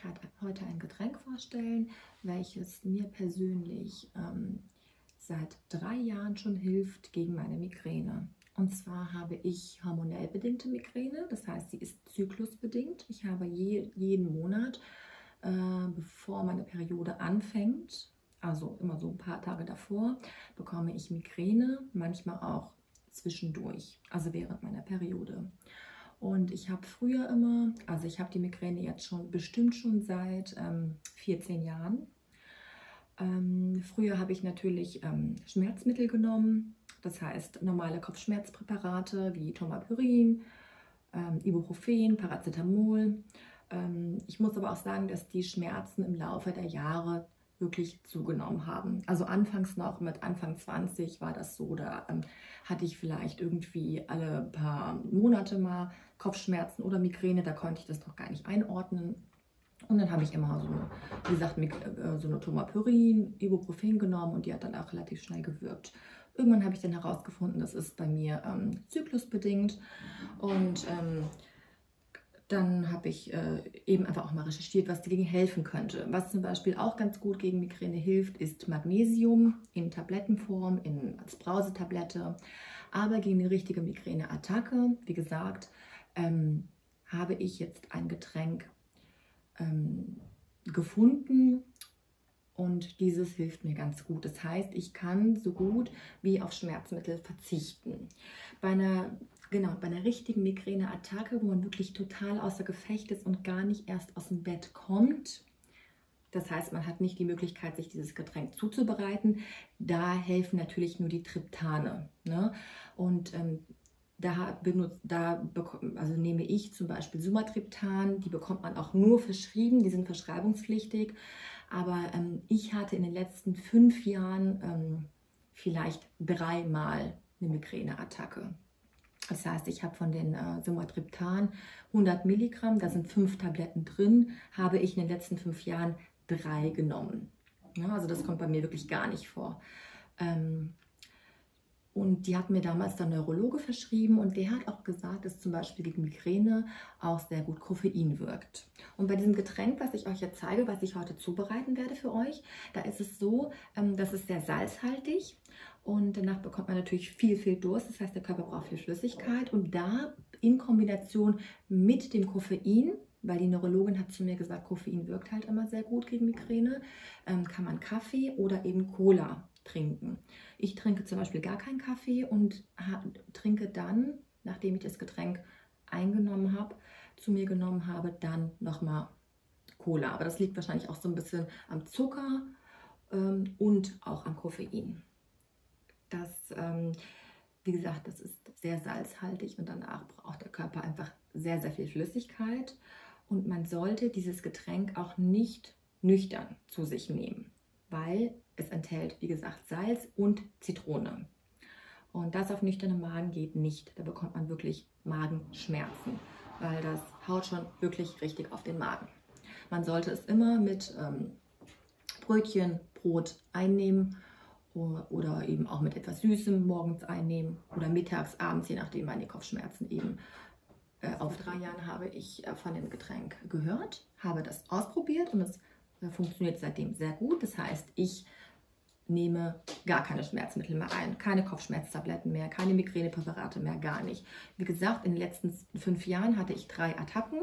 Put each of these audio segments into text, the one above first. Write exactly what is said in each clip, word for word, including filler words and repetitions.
heute ein Getränk vorstellen, welches mir persönlich ähm, seit drei Jahren schon hilft gegen meine Migräne. Und zwar habe ich hormonell bedingte Migräne, das heißt, sie ist zyklusbedingt. Ich habe je, jeden Monat, äh, bevor meine Periode anfängt, also immer so ein paar Tage davor, bekomme ich Migräne, manchmal auch zwischendurch, also während meiner Periode. Und ich habe früher immer, also ich habe die Migräne jetzt schon bestimmt schon seit ähm, vierzehn Jahren. Ähm, früher habe ich natürlich ähm, Schmerzmittel genommen, das heißt normale Kopfschmerzpräparate wie Tomapyrin, ähm, Ibuprofen, Paracetamol. Ähm, ich muss aber auch sagen, dass die Schmerzen im Laufe der Jahre wirklich zugenommen haben. Also anfangs noch, mit Anfang zwanzig war das so, da ähm, hatte ich vielleicht irgendwie alle paar Monate mal Kopfschmerzen oder Migräne, da konnte ich das noch gar nicht einordnen. Und dann habe ich immer so, wie gesagt, so eine Tomapyrin, Ibuprofen genommen und die hat dann auch relativ schnell gewirkt. Irgendwann habe ich dann herausgefunden, das ist bei mir ähm, zyklusbedingt und ähm, dann habe ich äh, eben einfach auch mal recherchiert, was dagegen helfen könnte. Was zum Beispiel auch ganz gut gegen Migräne hilft, ist Magnesium in Tablettenform, in, als Brausetablette. Aber gegen die richtige Migräneattacke, wie gesagt, ähm, habe ich jetzt ein Getränk ähm, gefunden und dieses hilft mir ganz gut. Das heißt, ich kann so gut wie auf Schmerzmittel verzichten. Bei einer Genau, bei einer richtigen Migräneattacke, wo man wirklich total außer Gefecht ist und gar nicht erst aus dem Bett kommt, das heißt, man hat nicht die Möglichkeit, sich dieses Getränk zuzubereiten, da helfen natürlich nur die Triptane. Ne? Und ähm, da, benutzt, da also nehme ich zum Beispiel Sumatriptan, die bekommt man auch nur verschrieben, die sind verschreibungspflichtig. Aber ähm, ich hatte in den letzten fünf Jahren ähm, vielleicht dreimal eine Migräneattacke. Das heißt, ich habe von den äh, Sumatriptan hundert Milligramm, da sind fünf Tabletten drin, habe ich in den letzten fünf Jahren drei genommen. Ja, also das kommt bei mir wirklich gar nicht vor. Ähm, und die hat mir damals der Neurologe verschrieben und der hat auch gesagt, dass zum Beispiel gegen Migräne auch sehr gut Koffein wirkt. Und bei diesem Getränk, was ich euch jetzt zeige, was ich heute zubereiten werde für euch, da ist es so, ähm, das ist sehr salzhaltig. Und danach bekommt man natürlich viel, viel Durst. Das heißt, der Körper braucht viel Flüssigkeit. Und da in Kombination mit dem Koffein, weil die Neurologin hat zu mir gesagt, Koffein wirkt halt immer sehr gut gegen Migräne, ähm, kann man Kaffee oder eben Cola trinken. Ich trinke zum Beispiel gar keinen Kaffee und trinke dann, nachdem ich das Getränk eingenommen habe, zu mir genommen habe, dann nochmal Cola. Aber das liegt wahrscheinlich auch so ein bisschen am Zucker ähm, und auch am Koffein. Das, ähm, wie gesagt, das ist sehr salzhaltig und danach braucht der Körper einfach sehr, sehr viel Flüssigkeit. Und man sollte dieses Getränk auch nicht nüchtern zu sich nehmen, weil es enthält, wie gesagt, Salz und Zitrone. Und das auf nüchternen Magen geht nicht. Da bekommt man wirklich Magenschmerzen, weil das haut schon wirklich richtig auf den Magen. Man sollte es immer mit ähm, Brötchen, Brot einnehmen oder eben auch mit etwas Süßem morgens einnehmen oder mittags, abends, je nachdem meine Kopfschmerzen eben. Äh, auf drei Jahren habe ich äh, von dem Getränk gehört, habe das ausprobiert und es äh, funktioniert seitdem sehr gut. Das heißt, ich nehme gar keine Schmerzmittel mehr ein, keine Kopfschmerztabletten mehr, keine Migränepräparate mehr, gar nicht. Wie gesagt, in den letzten fünf Jahren hatte ich drei Attacken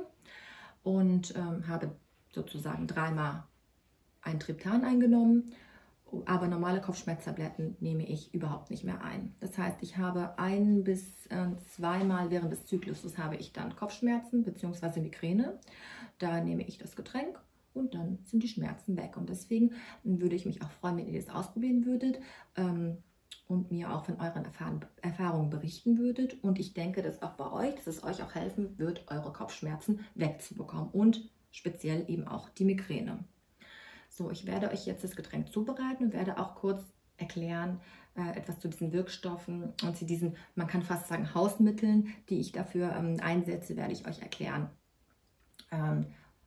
und ähm, habe sozusagen dreimal ein Triptan eingenommen. Aber normale Kopfschmerztabletten nehme ich überhaupt nicht mehr ein. Das heißt, ich habe ein bis äh, zweimal während des Zykluses habe ich dann Kopfschmerzen bzw. Migräne. Da nehme ich das Getränk und dann sind die Schmerzen weg. Und deswegen würde ich mich auch freuen, wenn ihr das ausprobieren würdet ähm, und mir auch von euren Erfahrung, Erfahrungen berichten würdet. Und ich denke, dass auch bei euch, dass es euch auch helfen wird, eure Kopfschmerzen wegzubekommen und speziell eben auch die Migräne. So, ich werde euch jetzt das Getränk zubereiten und werde auch kurz erklären, äh, etwas zu diesen Wirkstoffen und zu diesen, man kann fast sagen, Hausmitteln, die ich dafür ähm, einsetze, werde ich euch erklären, ähm,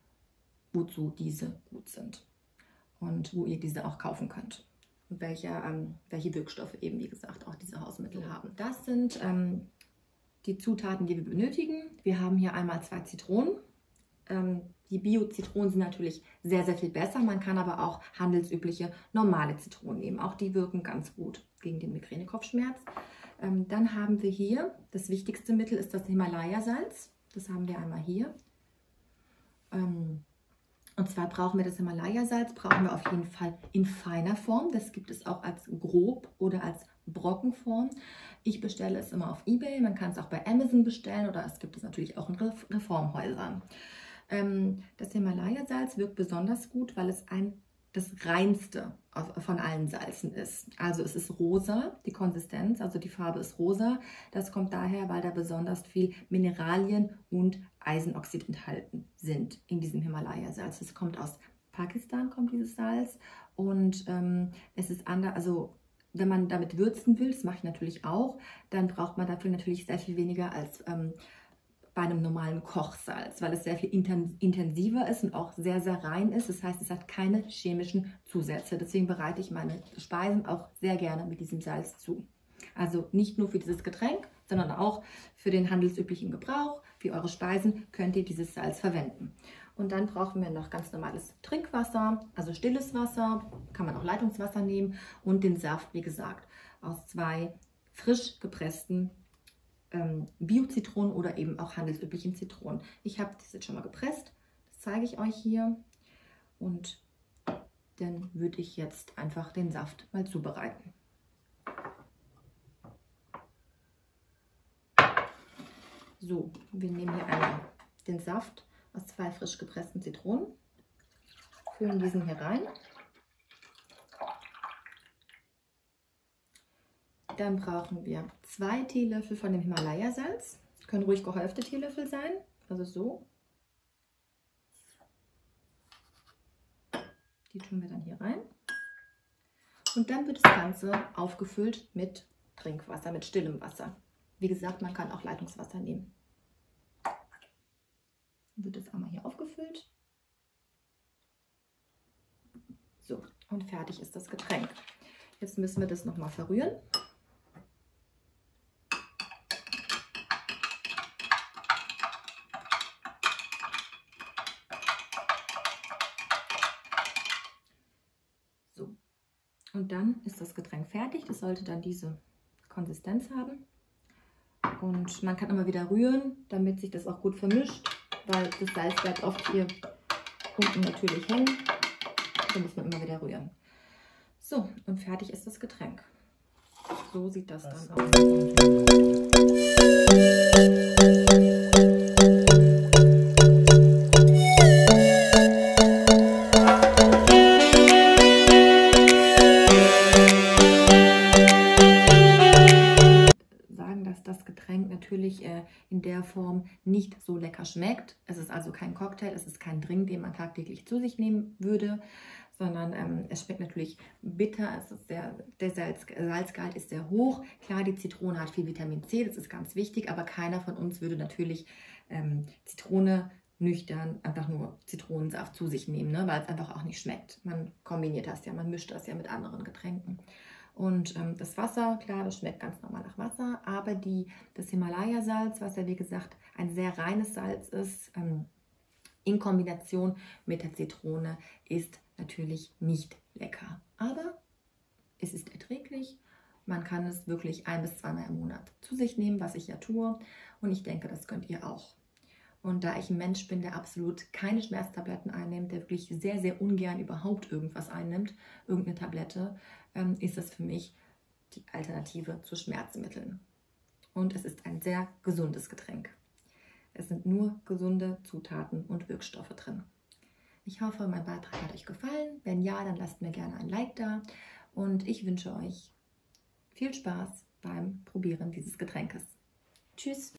wozu diese gut sind und wo ihr diese auch kaufen könnt und welche, ähm, welche Wirkstoffe eben, wie gesagt, auch diese Hausmittel haben. Das sind ähm, die Zutaten, die wir benötigen. Wir haben hier einmal zwei Zitronen, Ähm, die Bio-Zitronen sind natürlich sehr, sehr viel besser. Man kann aber auch handelsübliche normale Zitronen nehmen. Auch die wirken ganz gut gegen den Migränekopfschmerz. Ähm, dann haben wir hier, das wichtigste Mittel ist das Himalaya-Salz. Das haben wir einmal hier. Ähm, und zwar brauchen wir das Himalaya-Salz, brauchen wir auf jeden Fall in feiner Form. Das gibt es auch als grob oder als Brockenform. Ich bestelle es immer auf eBay. Man kann es auch bei Amazon bestellen oder es gibt es natürlich auch in Reformhäusern. Ähm, das Himalaya-Salz wirkt besonders gut, weil es ein das reinste von allen Salzen ist. Also es ist rosa, die Konsistenz, also die Farbe ist rosa. Das kommt daher, weil da besonders viel Mineralien und Eisenoxid enthalten sind in diesem Himalaya-Salz. Es kommt aus Pakistan, kommt dieses Salz und ähm, es ist anders, also wenn man damit würzen will, das mache ich natürlich auch, dann braucht man dafür natürlich sehr viel weniger als ähm, bei einem normalen Kochsalz, weil es sehr viel intensiver ist und auch sehr, sehr rein ist. Das heißt, es hat keine chemischen Zusätze. Deswegen bereite ich meine Speisen auch sehr gerne mit diesem Salz zu. Also nicht nur für dieses Getränk, sondern auch für den handelsüblichen Gebrauch. Für eure Speisen könnt ihr dieses Salz verwenden. Und dann brauchen wir noch ganz normales Trinkwasser, also stilles Wasser, kann man auch Leitungswasser nehmen und den Saft, wie gesagt, aus zwei frisch gepressten Bio-Zitronen oder eben auch handelsüblichen Zitronen. Ich habe das jetzt schon mal gepresst, das zeige ich euch hier und dann würde ich jetzt einfach den Saft mal zubereiten. So, wir nehmen hier einmal den Saft aus zwei frisch gepressten Zitronen, füllen diesen hier rein. Dann brauchen wir zwei Teelöffel von dem Himalaya-Salz. Können ruhig gehäufte Teelöffel sein, also so. Die tun wir dann hier rein. Und dann wird das Ganze aufgefüllt mit Trinkwasser, mit stillem Wasser. Wie gesagt, man kann auch Leitungswasser nehmen. Dann wird das einmal hier aufgefüllt. So, und fertig ist das Getränk. Jetzt müssen wir das nochmal verrühren. So, und dann ist das Getränk fertig. Das sollte dann diese Konsistenz haben. Und man kann immer wieder rühren, damit sich das auch gut vermischt, weil das Salz bleibt oft hier unten natürlich hängen. Da muss man immer wieder rühren. So, und fertig ist das Getränk. So sieht das dann aus. Das Getränk natürlich äh, in der Form nicht so lecker schmeckt. Es ist also kein Cocktail, es ist kein Drink, den man tagtäglich zu sich nehmen würde, sondern ähm, es schmeckt natürlich bitter. Es ist sehr, der Salz, Salzgehalt ist sehr hoch. Klar, die Zitrone hat viel Vitamin C, das ist ganz wichtig, aber keiner von uns würde natürlich ähm, Zitrone nüchtern einfach nur Zitronensaft zu sich nehmen, ne? Weil es einfach auch nicht schmeckt. Man kombiniert das ja, man mischt das ja mit anderen Getränken. Und ähm, das Wasser, klar, das schmeckt ganz normal nach Wasser, aber die, das Himalaya-Salz, was ja wie gesagt ein sehr reines Salz ist, ähm, in Kombination mit der Zitrone ist natürlich nicht lecker. Aber es ist erträglich, man kann es wirklich ein bis zweimal im Monat zu sich nehmen, was ich ja tue und ich denke, das könnt ihr auch. Und da ich ein Mensch bin, der absolut keine Schmerztabletten einnimmt, der wirklich sehr, sehr ungern überhaupt irgendwas einnimmt, irgendeine Tablette, ähm, ist das für mich die Alternative zu Schmerzmitteln. Und es ist ein sehr gesundes Getränk. Es sind nur gesunde Zutaten und Wirkstoffe drin. Ich hoffe, mein Beitrag hat euch gefallen. Wenn ja, dann lasst mir gerne ein Like da. Und ich wünsche euch viel Spaß beim Probieren dieses Getränkes. Tschüss!